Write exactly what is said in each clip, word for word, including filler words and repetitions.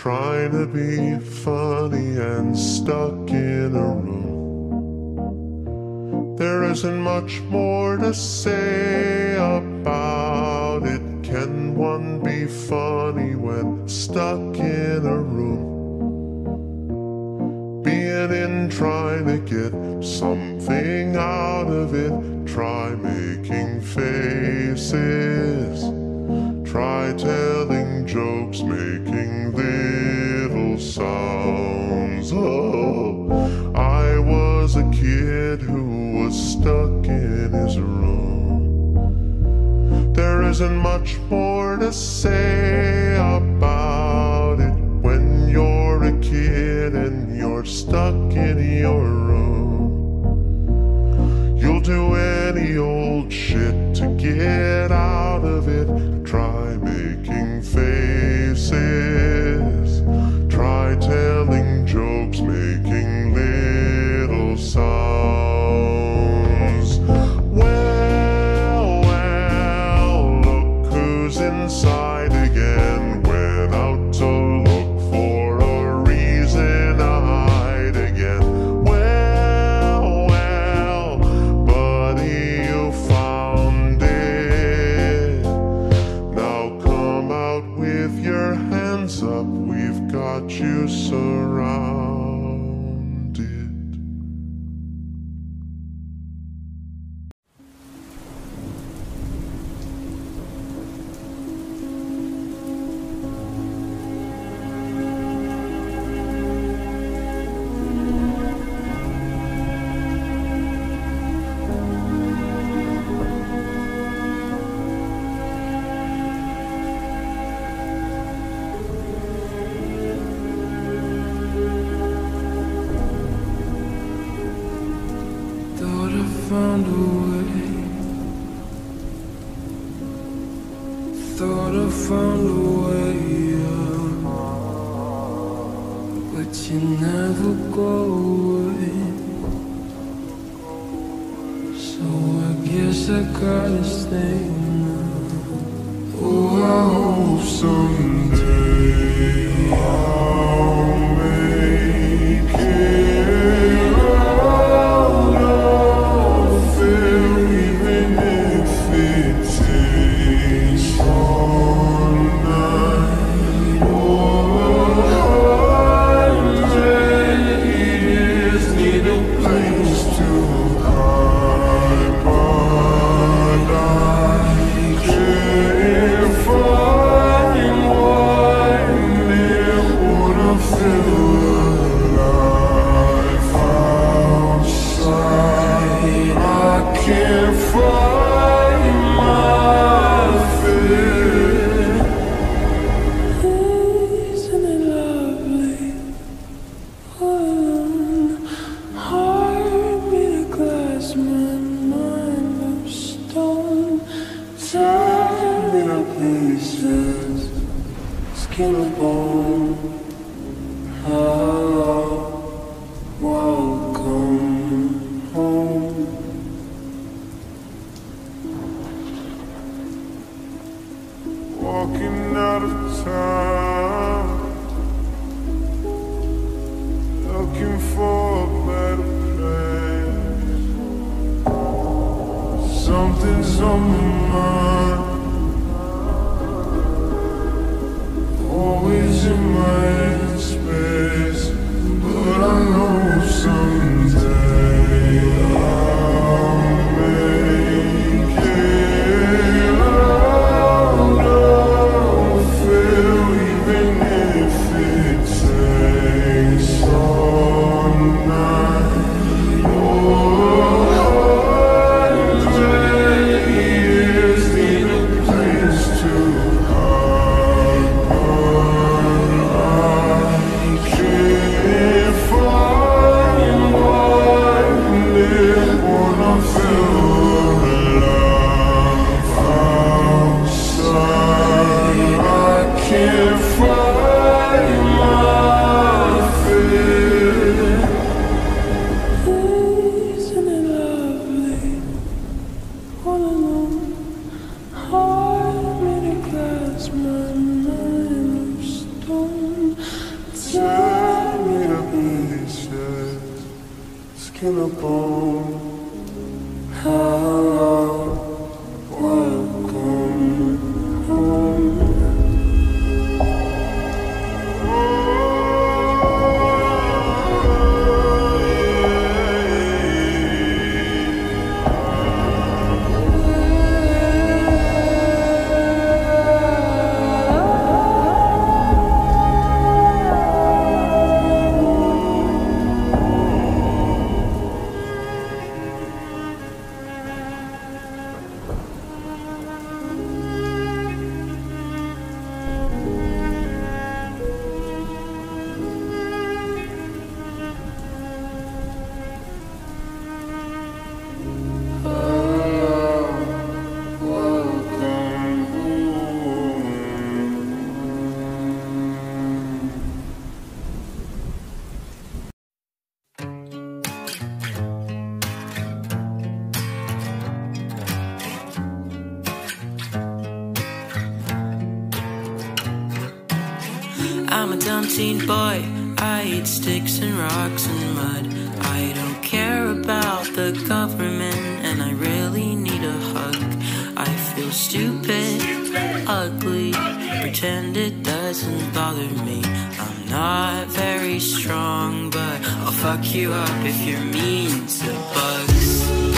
trying to be funny and stuck in a room. There isn't much more to say about it. Can one be funny when stuck in a room? Being in, trying to get something out of it. Try making faces. Try telling jokes, making little sounds. Oh, I was a kid who was stuck in his room. There isn't much more to say about it when you're a kid and you're stuck in your room. You'll do any old shit to get out of it. Try making faces. Try telling jokes, making little sounds. Well, well, look who's inside again. Went out to look for a reason to hide again. Well, well, buddy, you found it. Now come out with your hands up. We've got you surrounded. Found a way. Thought I found a way, yeah. But you never go away. So I guess I gotta stay now. Oh, I hope someday I'll make it out of it, even if it takes all night. Oh, I just need a place to hide, but I can't find one that wanna feel alive outside. I can't find my fear. Isn't it lovely? Alone, heart made of glass, my mind of stone. Time in our pieces, skin of bone. Hello, welcome home. Walking out of town, looking for a better place. Something's on my mind, always in my space. But I know someday I'll make it out of it, even if it takes all night. Oh, I just need breaking a bone. Hello, welcome home. I'm a dumb teen boy, I eat sticks and rocks and mud. I don't care about the government and I really need a hug. I feel stupid, ugly, pretend it doesn't bother me. I'm not very strong, but I'll fuck you up if you're mean to bugs.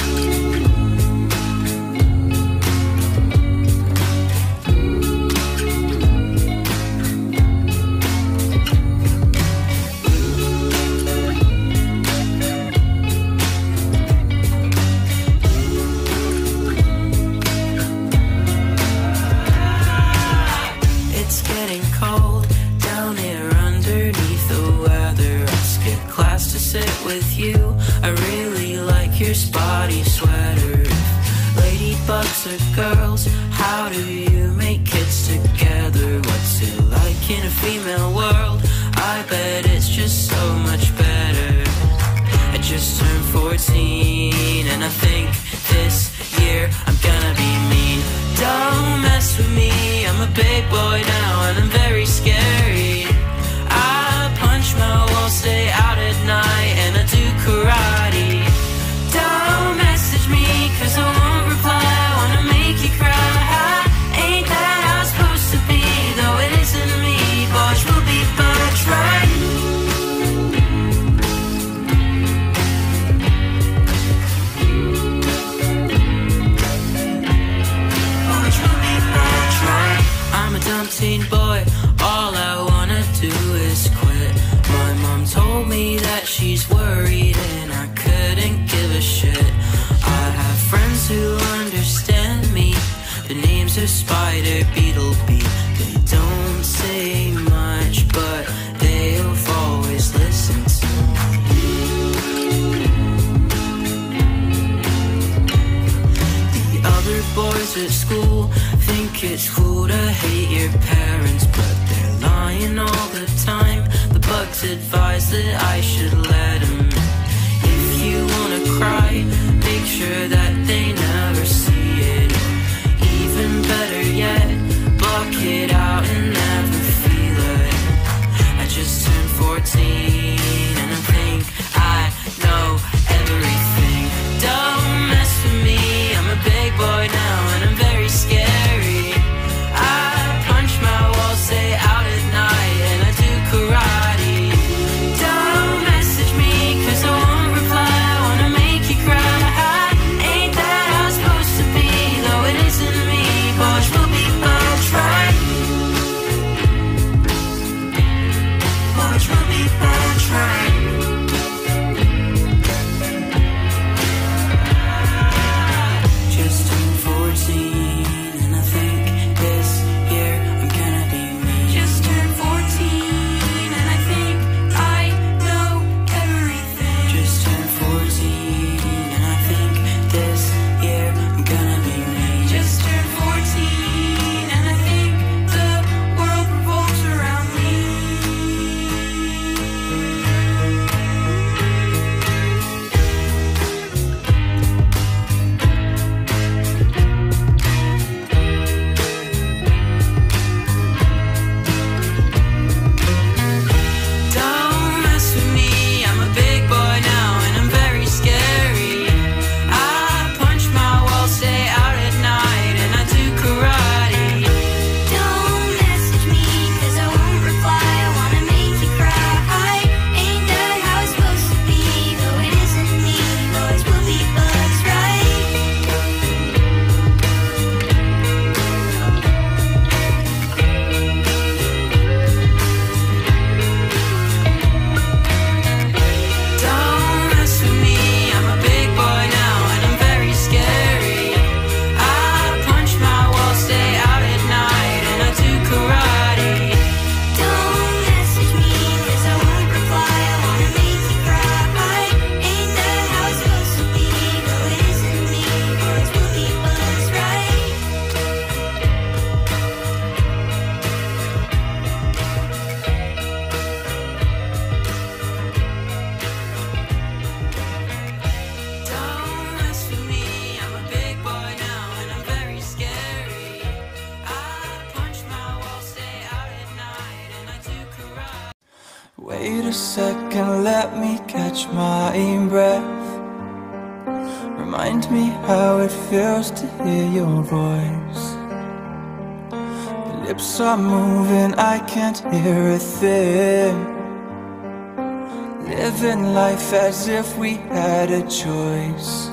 With you, I really like your spotty sweater. Ladybugs are girls, how do you make kids together? What's it like in a female world? I bet it's just so much better. I just turned fourteen and I think this year I'm gonna be mean. Don't mess with me, I'm a big boy now and I'm very scary. I punch my walls, stay out at night, and I do karate. Don't message me, cause I won't reply, I wanna make you cry. Ain't that how it's supposed to be, though it isn't me. Boys will be bugs, right? Boys will be bugs, right? I'm a dumb teen boy, all I wanna do is quit. My mom told me that she's worried and I couldn't give a shit. I have friends who understand me. The names are Spider, Beetlebee. They don't say much, but they'll always listen to me. The other boys at school think it's cool to hate your parents, but they're lying all the time. The bugs advise that I should let them in. If you wanna cry, make sure that they never see it. Even better yet, block it out and never feel it. I just turned fourteen and I think I know everything. Don't mess with me, I'm a big boy now and I'm very scary. I punch my walls, stay out at night, and I do karate. Don't mess with Wait a second, let me catch my breath. Remind me how it feels to hear your voice. Your lips are moving, I can't hear a thing. Living life as if we had a choice.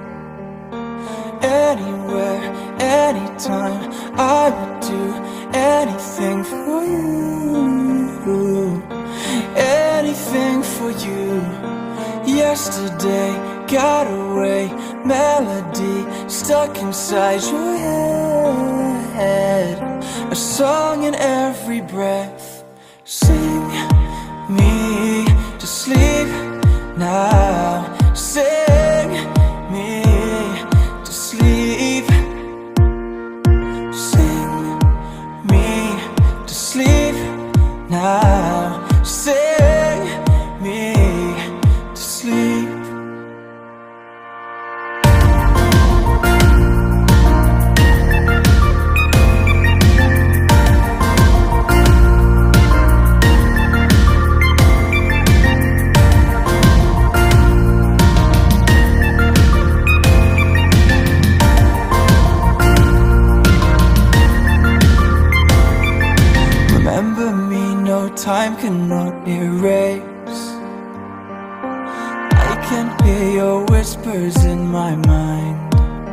Anywhere, anytime, I would do anything for you. Anything for you. Yesterday got away, melody stuck inside your head. A song in every breath. Sing me to sleep now. Sing me to sleep. Sing me to sleep now. Sing me to sleep. Remember me, no time cannot erase. I can hear your whispers in my mind.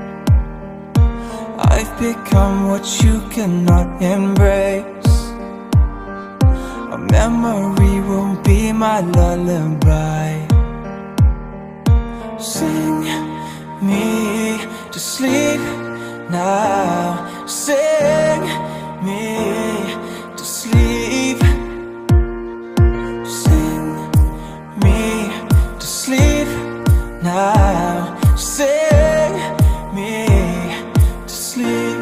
I've become what you cannot embrace. A memory will be my lullaby. Sing me to sleep now. Sing me to sleep. Sing me to sleep now. Sing me to sleep.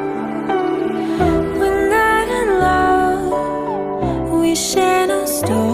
We're not in love, we share no story.